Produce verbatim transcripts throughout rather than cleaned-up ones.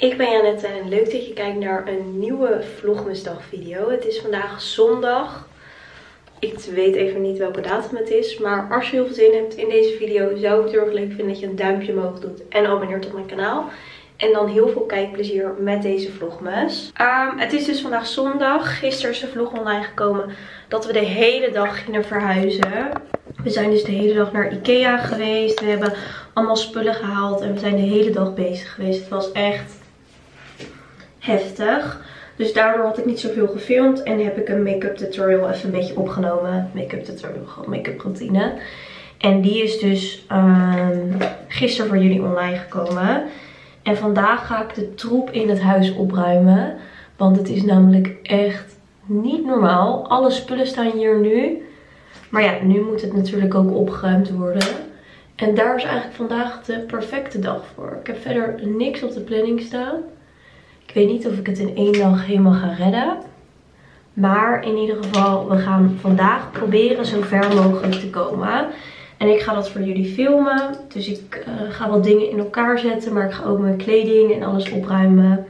Ik ben Janette en leuk dat je kijkt naar een nieuwe Vlogmasdag video. Het is vandaag zondag. Ik weet even niet welke datum het is. Maar als je heel veel zin hebt in deze video, zou ik het heel erg leuk vinden dat je een duimpje omhoog doet. En abonneert op mijn kanaal. En dan heel veel kijkplezier met deze vlogmas. Um, het is dus vandaag zondag. Gisteren is de vlog online gekomen dat we de hele dag gingen verhuizen. We zijn dus de hele dag naar Ikea geweest. We hebben allemaal spullen gehaald. En we zijn de hele dag bezig geweest. Het was echt heftig. Dus daardoor had ik niet zoveel gefilmd. En heb ik een make-up tutorial even een beetje opgenomen. Make-up tutorial, gewoon make-up routine. En die is dus um, gisteren voor jullie online gekomen. En vandaag ga ik de troep in het huis opruimen. Want het is namelijk echt niet normaal. Alle spullen staan hier nu. Maar ja, nu moet het natuurlijk ook opgeruimd worden. En daar is eigenlijk vandaag de perfecte dag voor. Ik heb verder niks op de planning staan. Ik weet niet of ik het in één dag helemaal ga redden. Maar in ieder geval, we gaan vandaag proberen zo ver mogelijk te komen. En ik ga dat voor jullie filmen. Dus ik uh, ga wat dingen in elkaar zetten. Maar ik ga ook mijn kleding en alles opruimen.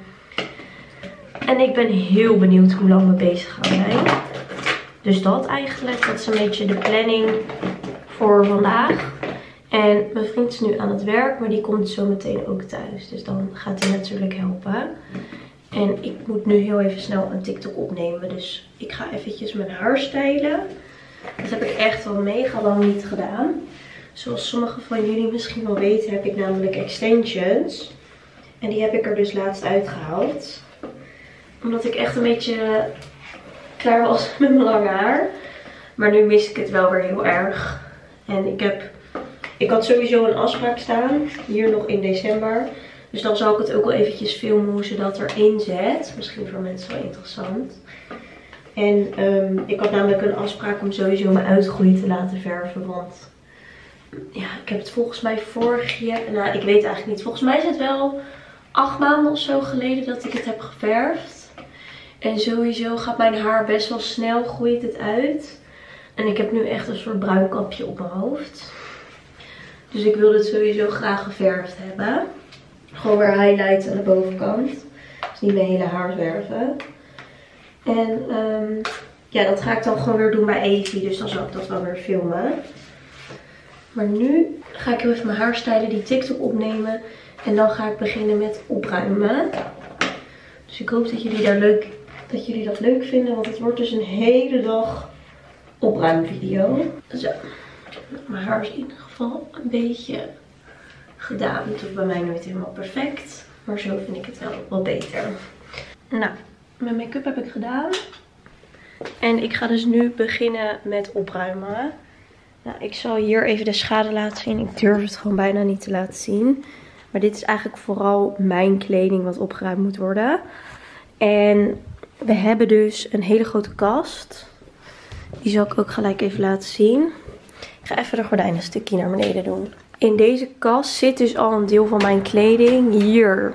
En ik ben heel benieuwd hoe lang we bezig gaan zijn. Dus dat eigenlijk. Dat is een beetje de planning voor vandaag. En mijn vriend is nu aan het werk. Maar die komt zo meteen ook thuis. Dus dan gaat hij natuurlijk helpen. En ik moet nu heel even snel een TikTok opnemen. Dus ik ga eventjes mijn haar stylen. Dat heb ik echt al mega lang niet gedaan. Zoals sommigen van jullie misschien wel weten, heb ik namelijk extensions. En die heb ik er dus laatst uitgehaald. Omdat ik echt een beetje klaar was met mijn lange haar. Maar nu mis ik het wel weer heel erg. En ik heb... Ik had sowieso een afspraak staan. Hier nog in december. Dus dan zal ik het ook wel eventjes filmen hoe ze dat erin zet. Misschien voor mensen wel interessant. En um, ik had namelijk een afspraak om sowieso mijn uitgroei te laten verven. Want ja, ik heb het volgens mij vorig jaar... Nou, ik weet eigenlijk niet. Volgens mij is het wel acht maanden of zo geleden dat ik het heb geverfd. En sowieso gaat mijn haar best wel snel, groeit het uit. En ik heb nu echt een soort bruin kapje op mijn hoofd. Dus ik wilde het sowieso graag geverfd hebben. Gewoon weer highlights aan de bovenkant. Dus niet mijn hele haar verven. En um, ja, dat ga ik dan gewoon weer doen bij Evie. Dus dan zal ik dat wel weer filmen. Maar nu ga ik heel even mijn haar stylen, die TikTok opnemen. En dan ga ik beginnen met opruimen. Dus ik hoop dat jullie, daar leuk, dat, jullie dat leuk vinden. Want het wordt dus een hele dag opruimvideo. Zo. Mijn haar is in ieder geval een beetje gedaan. Het doet bij mij nooit helemaal perfect. Maar zo vind ik het wel wat beter. Nou, mijn make-up heb ik gedaan. En ik ga dus nu beginnen met opruimen. Nou, ik zal hier even de schade laten zien. Ik durf het gewoon bijna niet te laten zien. Maar dit is eigenlijk vooral mijn kleding wat opgeruimd moet worden. En we hebben dus een hele grote kast. Die zal ik ook gelijk even laten zien. Ik ga even de gordijnen een stukje naar beneden doen. In deze kast zit dus al een deel van mijn kleding. Hier.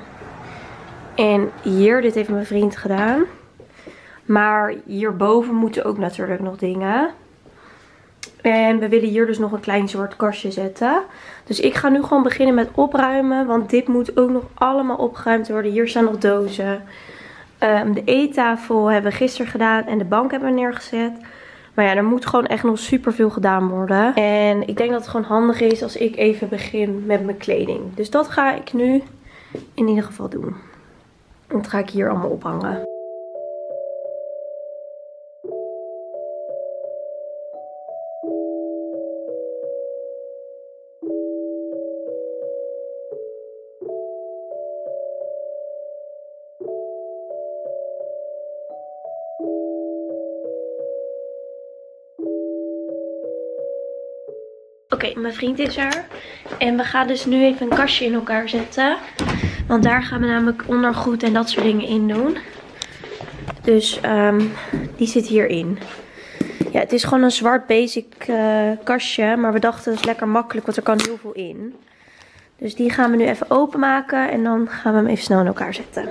En hier. Dit heeft mijn vriend gedaan. Maar hierboven moeten ook natuurlijk nog dingen. En we willen hier dus nog een klein zwart kastje zetten. Dus ik ga nu gewoon beginnen met opruimen. Want dit moet ook nog allemaal opgeruimd worden. Hier staan nog dozen. Um, de eettafel hebben we gisteren gedaan. En de bank hebben we neergezet. Maar ja, er moet gewoon echt nog super veel gedaan worden. En ik denk dat het gewoon handig is als ik even begin met mijn kleding. Dus dat ga ik nu in ieder geval doen. Dat ga ik hier allemaal ophangen. Oké, okay, mijn vriend is er. En we gaan dus nu even een kastje in elkaar zetten. Want daar gaan we namelijk ondergoed en dat soort dingen in doen. Dus um, die zit hierin. Ja, het is gewoon een zwart basic uh, kastje. Maar we dachten het is lekker makkelijk, want er kan heel veel in. Dus die gaan we nu even openmaken. En dan gaan we hem even snel in elkaar zetten.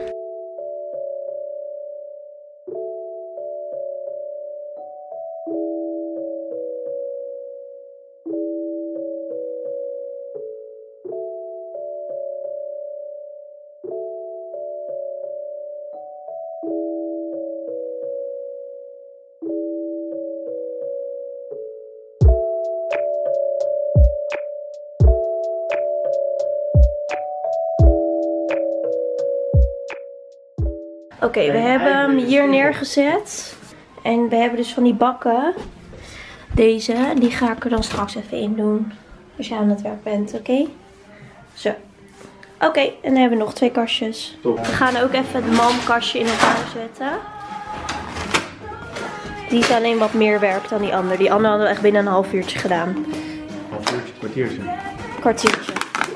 Oké, okay, we hebben hem hier neergezet. En we hebben dus van die bakken. Deze, die ga ik er dan straks even in doen. Als je aan het werk bent, oké? Okay? Zo. Oké, okay, en dan hebben we nog twee kastjes. Top. We gaan ook even het malmkastje in elkaar zetten. Die is alleen wat meer werk dan die andere. Die andere hadden we echt binnen een half uurtje gedaan. Half uurtje, kwartiertje. Kwartiertje.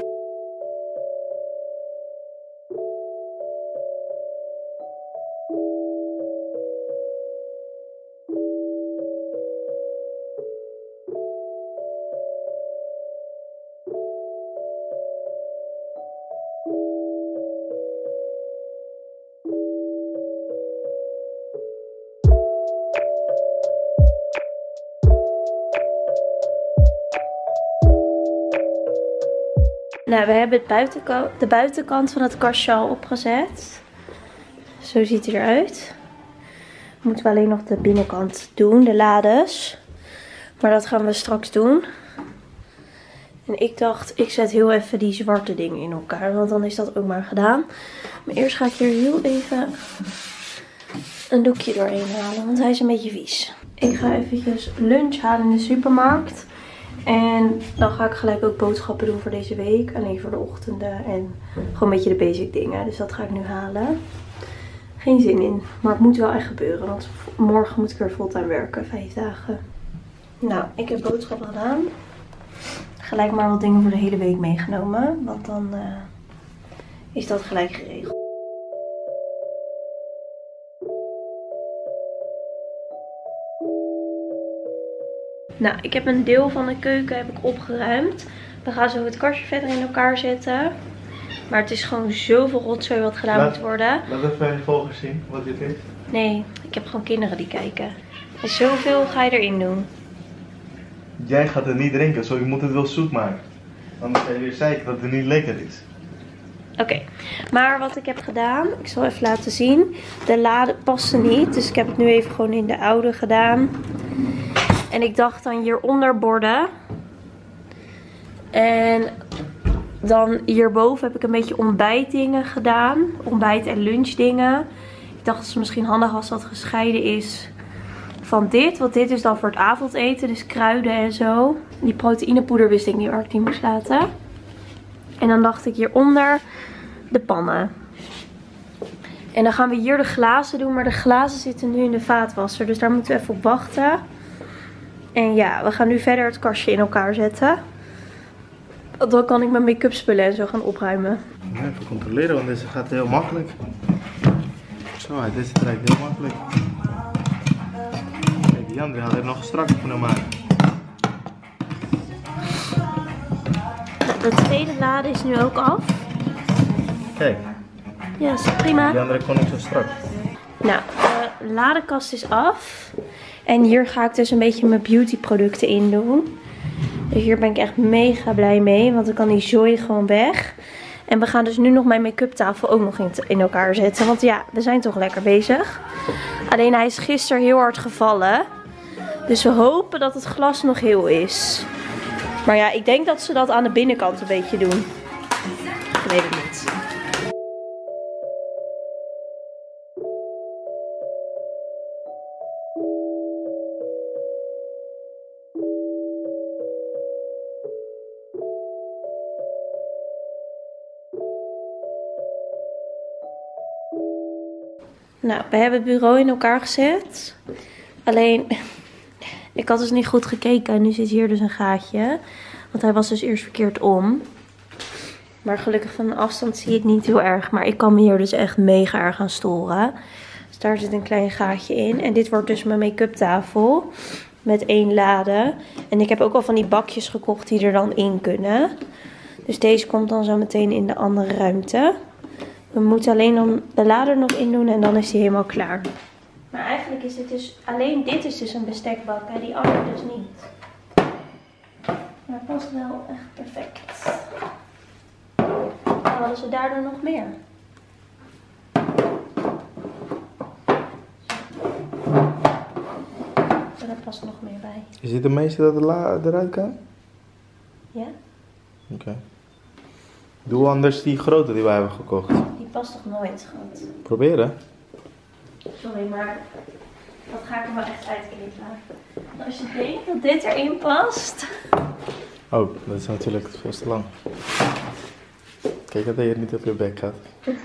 Nou, we hebben het buitenkant, de buitenkant van het kastje al opgezet. Zo ziet hij eruit. Moeten we alleen nog de binnenkant doen, de lades. Maar dat gaan we straks doen. En ik dacht, ik zet heel even die zwarte dingen in elkaar. Want dan is dat ook maar gedaan. Maar eerst ga ik hier heel even een doekje doorheen halen. Want hij is een beetje vies. Ik ga eventjes lunch halen in de supermarkt. En dan ga ik gelijk ook boodschappen doen voor deze week. Alleen voor de ochtenden en gewoon een beetje de basic dingen. Dus dat ga ik nu halen. Geen zin in. Maar het moet wel echt gebeuren. Want morgen moet ik weer fulltime werken. Vijf dagen. Nou, ik heb boodschappen gedaan. Gelijk maar wat dingen voor de hele week meegenomen. Want dan uh, is dat gelijk geregeld. Nou, ik heb een deel van de keuken heb ik opgeruimd. We gaan zo het kastje verder in elkaar zetten. Maar het is gewoon zoveel rotzooi wat gedaan laat, moet worden. Laat even aan je volgers zien wat dit is. Nee, ik heb gewoon kinderen die kijken. En zoveel ga je erin doen. Jij gaat het niet drinken, zo je moet het wel zoet maken. Anders ga je weer zeiken dat het niet lekker is. Oké, okay. Maar wat ik heb gedaan, ik zal even laten zien. De lade paste niet, dus ik heb het nu even gewoon in de oude gedaan. En ik dacht dan hieronder borden. En dan hierboven heb ik een beetje ontbijtdingen gedaan. Ontbijt- en lunchdingen. Ik dacht dat het misschien handig als dat gescheiden is van dit. Want dit is dan voor het avondeten. Dus kruiden en zo. Die proteïnepoeder wist ik niet waar ik die moest laten. En dan dacht ik hieronder de pannen. En dan gaan we hier de glazen doen. Maar de glazen zitten nu in de vaatwasser. Dus daar moeten we even op wachten. En ja, we gaan nu verder het kastje in elkaar zetten. Dan kan ik mijn make-up spullen en zo gaan opruimen. Ja, even controleren, want deze gaat heel makkelijk. Zo, deze trekt heel makkelijk. Kijk, die andere had er nog strakker kunnen maken. De tweede lade is nu ook af. Kijk. Ja, is prima. Die andere kon ik zo strak. Nou, de ladekast is af. En hier ga ik dus een beetje mijn beauty producten in doen. Dus hier ben ik echt mega blij mee. Want dan kan die zooi gewoon weg. En we gaan dus nu nog mijn make-up tafel ook nog in, in elkaar zetten. Want ja, we zijn toch lekker bezig. Alleen hij is gisteren heel hard gevallen. Dus we hopen dat het glas nog heel is. Maar ja, ik denk dat ze dat aan de binnenkant een beetje doen. Ik weet het niet. Nou, we hebben het bureau in elkaar gezet. Alleen, ik had dus niet goed gekeken. En nu zit hier dus een gaatje. Want hij was dus eerst verkeerd om. Maar gelukkig van de afstand zie je het niet heel erg. Maar ik kan me hier dus echt mega erg aan storen. Dus daar zit een klein gaatje in. En dit wordt dus mijn make-up tafel. Met één lade. En ik heb ook al van die bakjes gekocht die er dan in kunnen. Dus deze komt dan zo meteen in de andere ruimte. We moeten alleen dan de lader nog in doen en dan is hij helemaal klaar. Maar eigenlijk is dit dus, alleen dit is dus een bestekbak en die andere dus niet. Maar het past wel echt perfect. Dan hadden ze daardoor nog meer. So, daar past nog meer bij. Is dit de meeste dat er la eruit kan? Ja. Oké. Okay. Doe anders die grote die wij hebben gekocht. Die past toch nooit, schat? Proberen. Sorry, maar dat ga ik er wel echt uitknippen. Als je denkt dat dit erin past. Oh, dat is natuurlijk veel te lang. Kijk dat je niet op je bek gaat.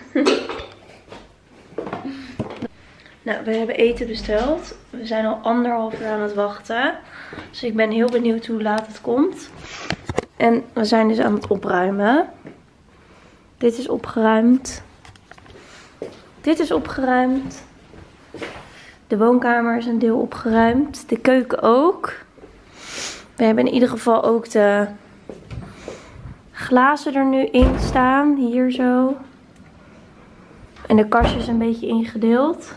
Nou, we hebben eten besteld. We zijn al anderhalf uur aan het wachten. Dus ik ben heel benieuwd hoe laat het komt. En we zijn dus aan het opruimen. Dit is opgeruimd. Dit is opgeruimd. De woonkamer is een deel opgeruimd. De keuken ook. We hebben in ieder geval ook de glazen er nu in staan. Hier zo. En de kastjes een beetje ingedeeld.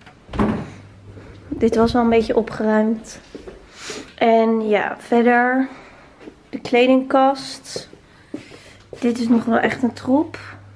Dit was al een beetje opgeruimd. En ja, verder de kledingkast. Dit is nog wel echt een troep.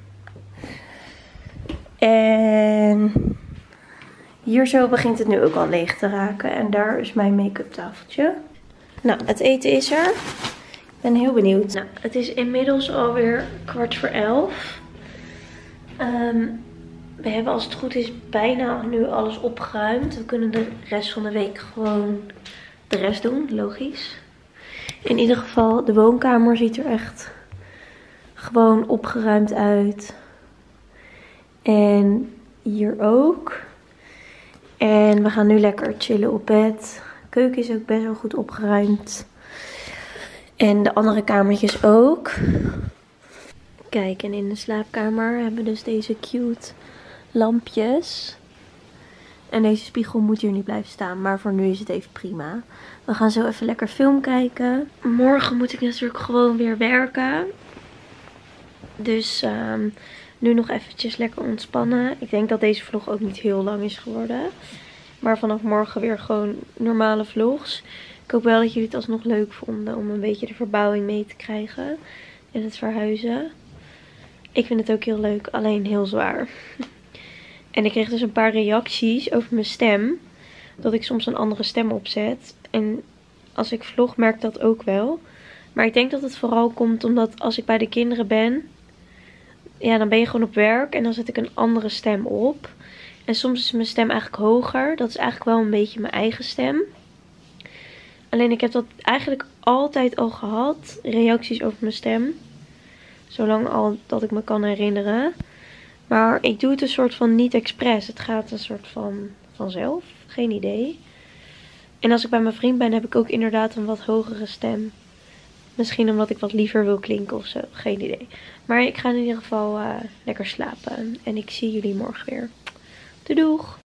En hier zo begint het nu ook al leeg te raken. En daar is mijn make-up tafeltje. Nou, het eten is er. Ik ben heel benieuwd. Nou, het is inmiddels alweer kwart voor elf. Um, we hebben als het goed is bijna nu alles opgeruimd. We kunnen de rest van de week gewoon de rest doen, logisch. In ieder geval, de woonkamer ziet er echt gewoon opgeruimd uit. En hier ook. En we gaan nu lekker chillen op bed. De keuken is ook best wel goed opgeruimd. En de andere kamertjes ook. Kijk, en in de slaapkamer hebben we dus deze cute lampjes. En deze spiegel moet hier niet blijven staan. Maar voor nu is het even prima. We gaan zo even lekker film kijken. Morgen moet ik natuurlijk gewoon weer werken. Dus um, nu nog eventjes lekker ontspannen. Ik denk dat deze vlog ook niet heel lang is geworden. Maar vanaf morgen weer gewoon normale vlogs. Ik hoop wel dat jullie het alsnog leuk vonden om een beetje de verbouwing mee te krijgen. En het verhuizen. Ik vind het ook heel leuk, alleen heel zwaar. En ik kreeg dus een paar reacties over mijn stem. Dat ik soms een andere stem opzet. En als ik vlog merk dat ook wel. Maar ik denk dat het vooral komt omdat als ik bij de kinderen ben. Ja, dan ben je gewoon op werk en dan zet ik een andere stem op. En soms is mijn stem eigenlijk hoger. Dat is eigenlijk wel een beetje mijn eigen stem. Alleen ik heb dat eigenlijk altijd al gehad. Reacties over mijn stem. Zolang al dat ik me kan herinneren. Maar ik doe het een soort van niet expres. Het gaat een soort van vanzelf. Geen idee. En als ik bij mijn vriend ben heb ik ook inderdaad een wat hogere stem. Misschien omdat ik wat liever wil klinken of zo. Geen idee. Maar ik ga in ieder geval uh, lekker slapen. En ik zie jullie morgen weer. Doei doeg!